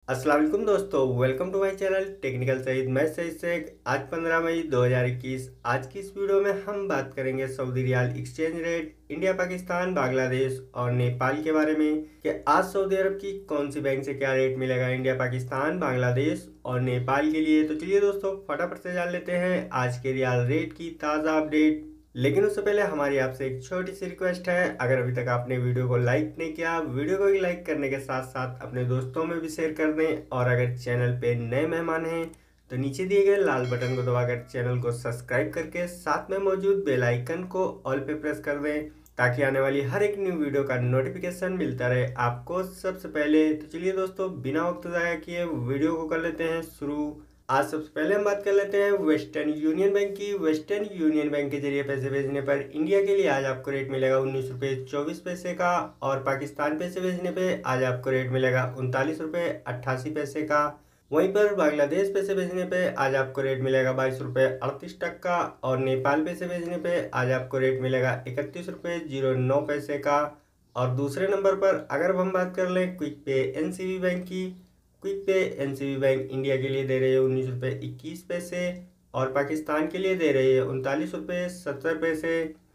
अस्सलाम वालेकुम दोस्तों, welcome to my channel technical Saeed. मैं सईद शेख। आज 15 मई 2021। आज की इस वीडियो में हम बात करेंगे Saudi riyal exchange rate, India, Pakistan, Bangladesh और नेपाल के बारे में कि आज सऊदी अरब की कौन सी बैंक से क्या रेट मिलेगा इंडिया, पाकिस्तान, बांग्लादेश और नेपाल के लिए। तो चलिए दोस्तों, फटाफट से जान लेते हैं आज के रियाल रेट की ताज़ा अपडेट। लेकिन उससे पहले हमारी आपसे एक छोटी सी रिक्वेस्ट है, अगर अभी तक आपने वीडियो को लाइक नहीं किया, वीडियो को लाइक करने के साथ साथ अपने दोस्तों में भी शेयर कर दें। और अगर चैनल पे नए मेहमान हैं तो नीचे दिए गए लाल बटन को दबाकर चैनल को सब्सक्राइब करके साथ में मौजूद बेल आइकन को ऑल पे प्रेस कर दें, ताकि आने वाली हर एक न्यू वीडियो का नोटिफिकेशन मिलता रहे आपको सबसे पहले। तो चलिए दोस्तों, बिना वक्त ज़ाया किए वीडियो को कर लेते हैं शुरू। आज सबसे पहले हम बात कर लेते हैं वेस्टर्न यूनियन बैंक की। वेस्टर्न यूनियन बैंक के जरिए पैसे भेजने पर इंडिया के लिए आज आपको रेट मिलेगा 19 रुपये 24 पैसे का, और पाकिस्तान पैसे भेजने पे आज आपको रेट मिलेगा 39 रुपये 88 पैसे का। वहीं पर बांग्लादेश पैसे भेजने पे आज आपको रेट मिलेगा 22 रुपये 38 का, और नेपाल पैसे भेजने पे आज आपको रेट मिलेगा 31 रुपये 09 पैसे का। और दूसरे नंबर पर अगर हम बात कर लें क्विक पे एनसीबी बैंक की, quick pay NCB bank India के लिए दे रही है 19 रुपये 21 पैसे, और पाकिस्तान के लिए दे रही है 39 रुपये 70 पैसे,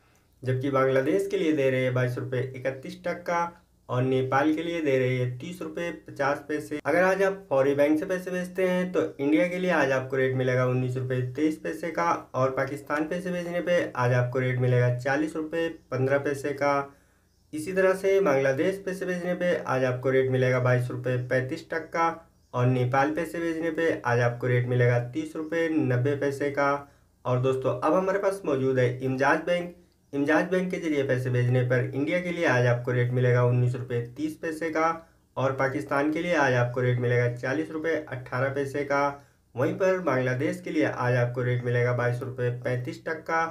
जबकि बांग्लादेश के लिए दे रही है 22 रुपये 31 और नेपाल के लिए दे रही है 30 रुपये 50 पैसे। अगर आज आप फौरी बैंक से पैसे भेजते हैं तो इंडिया के लिए आज आपको रेट मिलेगा 19 रुपये 23 पैसे का, और पाकिस्तान पैसे भेजने पे आज आपको रेट मिलेगा 40 रुपये 15 पैसे का। इसी तरह से बांग्लादेश पैसे भेजने पे आज आपको रेट मिलेगा 22 रुपये 35 और नेपाल पैसे भेजने पे आज आपको रेट मिलेगा 30 रुपये 90 पैसे का। और दोस्तों, अब हमारे पास मौजूद है इमजाज बैंक। इमजाज बैंक के जरिए पैसे भेजने पर इंडिया के लिए आज आपको रेट मिलेगा 19 रुपये 30 पैसे का, और पाकिस्तान के लिए आज आपको रेट मिलेगा 40 रुपये 18 पैसे का। वहीं पर बांग्लादेश के लिए आज आपको रेट मिलेगा 22 रुपये 35,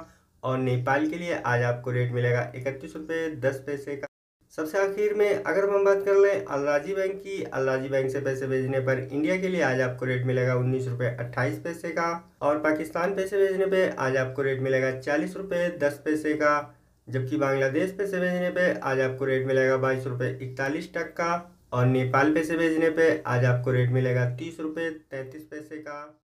और नेपाल के लिए आज आपको रेट मिलेगा 31 रुपये 10 पैसे का। सबसे आखिर में अगर हम बात कर लें अलराजी बैंक की, अलराजी बैंक से पैसे भेजने पर इंडिया के लिए आज आपको रेट मिलेगा 19 रुपये 28 पैसे का, और पाकिस्तान पैसे भेजने पे आज आपको रेट मिलेगा 40 रुपये 10 पैसे का, जबकि बांग्लादेश पैसे भेजने पे आज आपको रेट मिलेगा 22 रुपये 41, और नेपाल पैसे भेजने पे आज आपको रेट मिलेगा 30 रुपये 33 पैसे का।